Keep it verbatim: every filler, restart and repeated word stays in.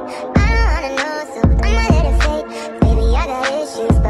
I don't wanna know, so I'ma let it fade. Baby, I got issues, but